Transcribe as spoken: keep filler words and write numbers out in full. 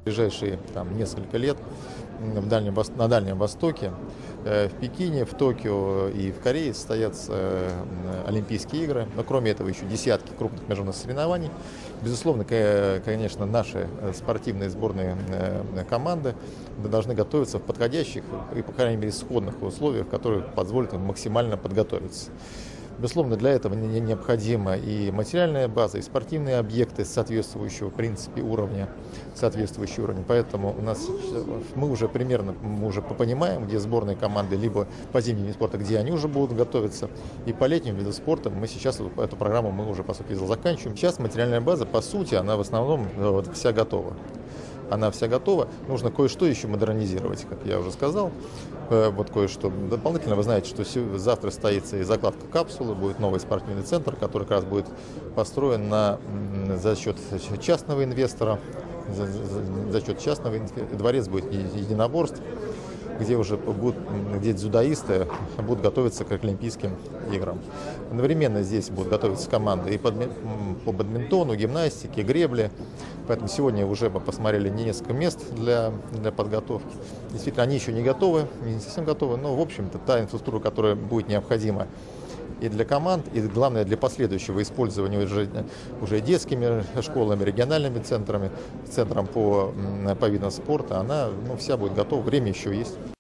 В ближайшие там, несколько лет в Дальнем, Вос- на Дальнем Востоке, э, в Пекине, в Токио и в Корее состоятся э, Олимпийские игры. Но кроме этого еще десятки крупных международных соревнований. Безусловно, ко- конечно, наши э, спортивные сборные э, команды должны готовиться в подходящих и, по крайней мере, сходных условиях, которые позволят им максимально подготовиться. Безусловно, для этого не- необходима и материальная база, и спортивные объекты соответствующего, в принципе, уровня, соответствующего уровня. Поэтому у нас э, мы уже примерно мы уже понимаем, где сборные команды, либо по зимним видам спорта, где они уже будут готовиться, и по летним видам спорта мы сейчас вот эту программу мы уже, по сути дела, заканчиваем. Сейчас материальная база, по сути, она в основном э, вот, вся готова. Она вся готова. Нужно кое-что еще модернизировать, как я уже сказал. Э, Вот кое-что. Дополнительно вы знаете, что сё- завтра состоится и закладка капсулы, будет новый спортивный центр, который как раз будет построен на, м, за счет частного инвестора. За, за- за счет частного инвестора. Дворец будет е- единоборств, где уже будут, м, где дзюдоисты будут готовиться к Олимпийским играм. Одновременно здесь будут готовиться команды и по, адми- м, по бадминтону, гимнастике, гребле. Поэтому сегодня уже мы посмотрели несколько мест для, для подготовки. Действительно, они еще не готовы, не совсем готовы, но, в общем-то, та инфраструктура, которая будет необходима и для команд, и, главное, для последующего использования уже, уже детскими школами, региональными центрами, центром по, м, по видам спорта, она ну, вся будет готова. Время еще есть.